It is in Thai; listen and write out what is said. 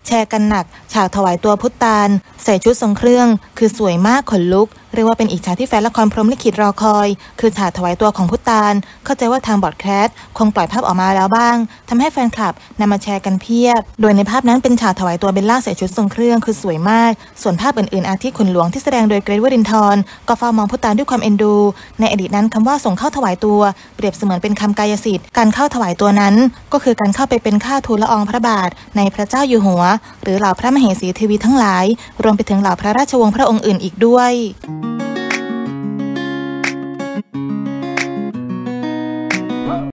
แชร์กันหนักฉากถวายตัวพุทธตาลใส่ชุดทรงเครื่องคือสวยมากขนลุกเรียกว่าเป็นอีกฉากที่แฟนละครพรหมลิขิตรอคอยคือฉากถวายตัวของพุทธตาลเข้าใจว่าทางบอร์ดแคสต์คงปล่อยภาพออกมาแล้วบ้างทำให้แฟนคลับนำมาแชร์กันเพียบโดยในภาพนั้นเป็นฉากถวายตัวเบลล่าใส่ชุดทรงเครื่องคือสวยมากส่วนภาพอื่นๆอาทิขุนหลวงที่แสดงโดยเกรท วรินทร์ก็เฝ้ามองพุทธตาลด้วยความเอ็นดูในอดีตนั้นคำว่าส่งเข้าถวายตัวเปรียบเสมือนเป็นคำกายสิทธิ์การเข้าถวายตัวนั้นก็คือการเข้าไปเป็นข้าทูลละอองพระบาทในพระเจ้าอยู่หัวหรือเหล่าพระมเหสีเทวีทั้งหลายรวมไปถึงเหล่าพระราชวงศ์พระองค์อื่นอีกด้วย